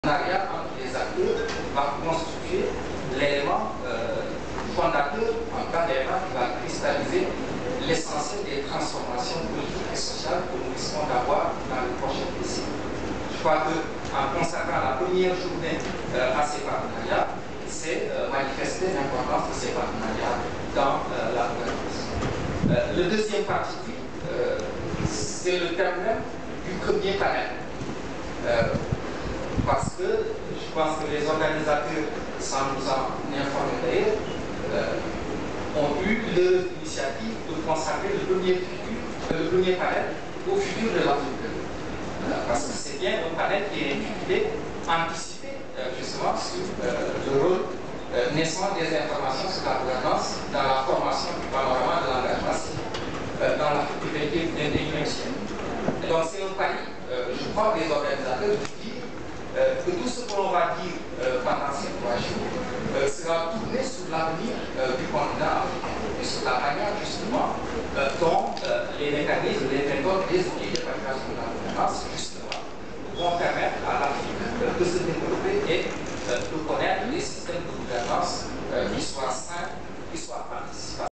partenariat entre les acteurs va constituer l'élément fondateur, en cas d'élément qui va cristalliser l'essentiel des transformations politiques et sociales que nous risquons d'avoir dans les prochaines décennies. Je crois qu'en consacrant la première journée à ces partenariats, c'est manifester l'importance de ces partenariats dans la gouvernance. Le deuxième parti pris, c'est le thème même du premier panel. Parce que je pense que les organisateurs, sans nous en informer d'ailleurs, ont eu l'initiative de consacrer le premier panel au futur de l'Afrique. Parce que c'est bien un panel qui est intitulé anticiper justement sur le rôle naissant des informations sur la gouvernance dans la formation du panorama de l'engagement civique dans l'Afrique du XXIe siècle. Et donc c'est un pari, je crois, des organisateurs de dire que tout ce que l'on va dire pendant ces 3 jours sera tourné sur l'avenir du continent africain et sur la manière justement dont les mécanismes, les méthodes, les outils de fabrication de la gouvernance justement vont permettre